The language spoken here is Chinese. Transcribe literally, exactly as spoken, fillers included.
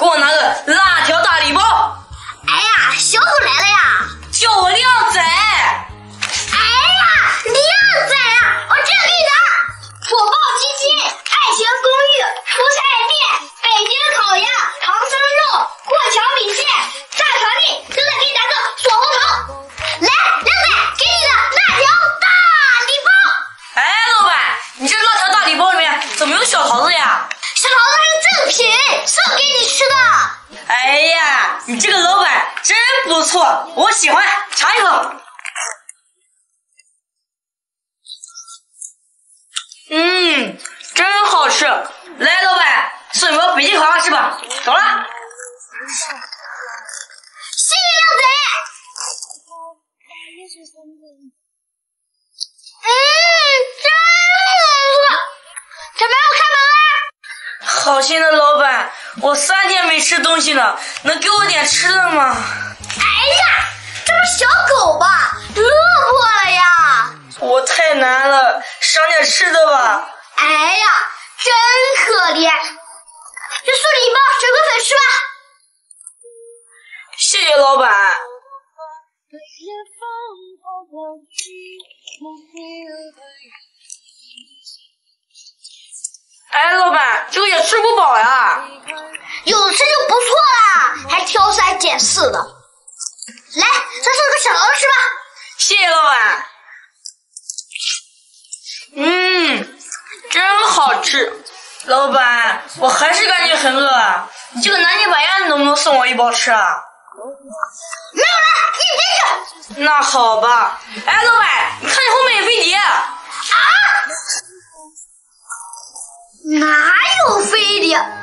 给我拿个辣条大礼包。 哎呀，小狗来了呀！ 叫我靓仔。 哎呀，靓仔啊！我这给你拿。火爆鸡鸡、爱情公寓、蔬菜店、北京烤鸭、唐僧肉、过桥米线、炸肠粒，都得给你拿个锁喉糖。来，靓仔，给你的辣条大礼包。 哎，老板，你这辣条大礼包里面怎么有小桃子呀？ 小桃子是正品，送给你吃的。 哎呀，你这个老板真不错，我喜欢，尝一口。嗯，真好吃。来，老板，送你包北京烤鸭吃吧。走了。 谢谢靓仔。嗯，真不错。怎么要开门啦？ 好心的老板，我三天没吃东西了，能给我点吃的吗？ 哎呀，这不是小狗吧，饿过了呀。 我太难了，赏点吃的吧。 哎呀，真可怜。就送你一包水果粉吃吧。 谢谢老板。哎，老板，这个也吃不饱呀。 有吃就不错啦，还挑三拣四的。来，再送个小桃子吃吧。 谢谢老板。嗯，真好吃。老板，我还是感觉很饿啊。你这个南京板鸭能不能送我一包吃啊？ 没有了，你别吃。 那好吧。哎，老板，你看你后面有飞碟。 啊？哪有飞碟？